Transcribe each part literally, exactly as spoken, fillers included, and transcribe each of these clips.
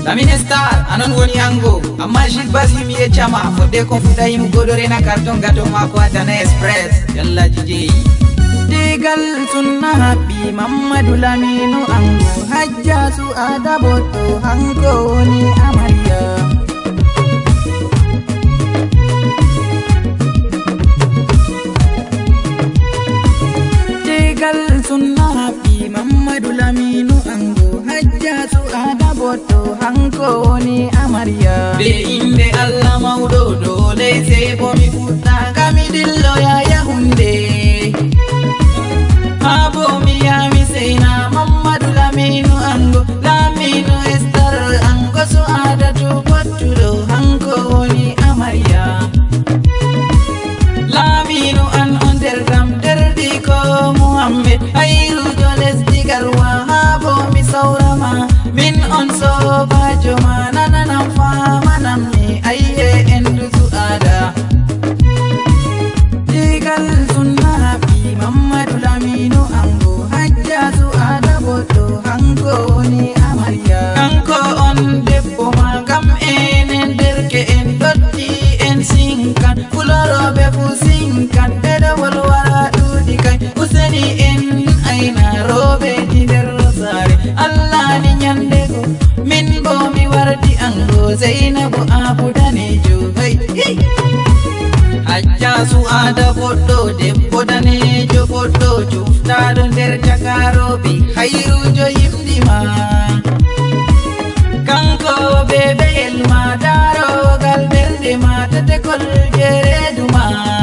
Lamine Star anon woni ango amma Gilles Bazzi mi e chama fodde ko fuda yim godore na carton gato mako atana express yalla jiji digal sunna habi Mamadou Lamine ango hajja su adaboto hanko woni amariya digal sunna habi Mamadou Lamine ango hajja su adaboto hanko woni amariya be inde Allah mawdo dole se bo mi futta kami dillo ya yahunde abo mi ya mi seina Mamadou Lamine ango Lamine Star ango su adatu pottudo hanko woni amariya Lamine an on der dam der di ko Muhammad ayru joles digarwa abo mi saurama min on so bajo manana nam fama nam mi aye endu su ada digal sunna bi Mamadou Lamine ango hajja su ada boto hanko woni amariya hanko on debbo magam enen derke en dotti en sinkan fulorobe fu sinkan edo walwala dudi kay useni en aina robe di der rosare Allah ni nyandego min bo mi wardi ango Zainabu abu danejo hey hajja su ada boddo debbo danejo boddo juftado nder jakarobe hayrujo yimdima kanko bebe elma darogal belde mata te kol jereduma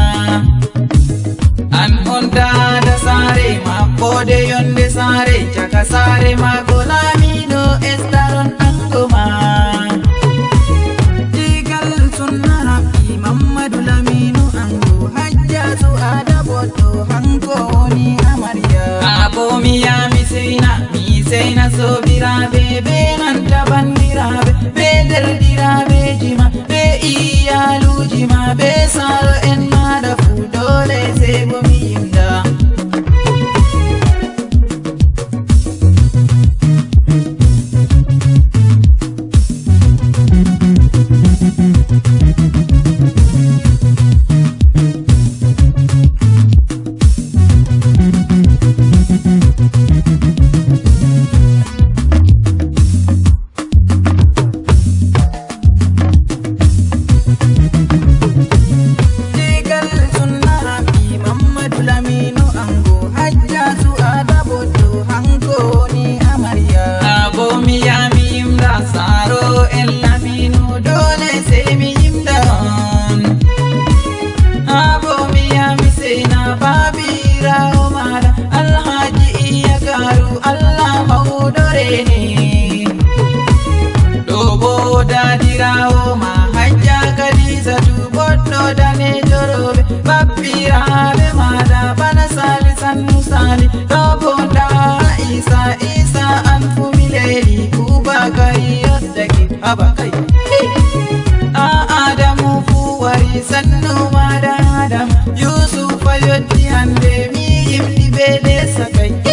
an on dada sare ma bode yonde sare chaka sare ma Lamine Star angoma digal sunna bi Mamadou Lamine ango hajja su ada boto hanko woni amariya abo mi ya mi seina mi seina so birabe be nan tabandirabe be derdirabe jima be iyalu jima be saro en mada fu dole se bo mi yimda Dobo dadirawo ma hajja Khadija tu boddo dane jorobe bappirabe mada bana sali sannu sali dobo da Isa Isa an fumileli Kubakari yoddaki abakai a Adamu fuwari sannu mada Adam Yusuf yoddi hande mi yimdi bede sakai